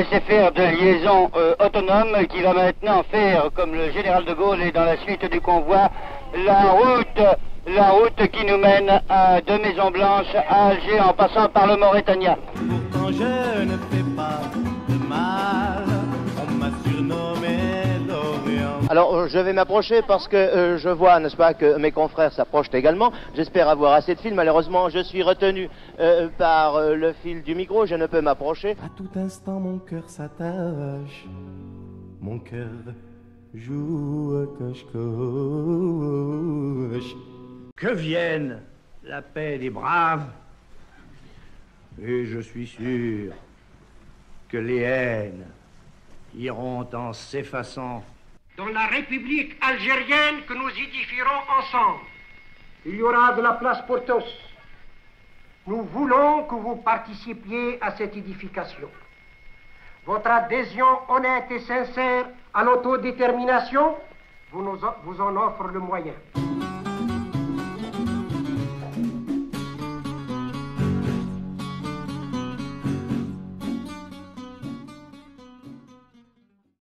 sait faire de liaison autonome, qui va maintenant faire, comme le général de Gaulle et dans la suite du convoi, la route qui nous mène de Maison-Blanche à Alger en passant par le Mauritania. Pourtant je ne fais pas de mal, on m'a surnommé l'Orient. Alors je vais m'approcher parce que je vois, n'est-ce pas, que mes confrères s'approchent également. J'espère avoir assez de fil. Malheureusement, je suis retenu par le fil du micro. Je ne peux m'approcher. À tout instant mon cœur s'attache, mon cœur joue à cache-cache. Que vienne la paix des braves, et je suis sûr que les haines iront en s'effaçant. Dans la République algérienne que nous édifierons ensemble, il y aura de la place pour tous. Nous voulons que vous participiez à cette édification. Votre adhésion honnête et sincère à l'autodétermination vous en offre le moyen.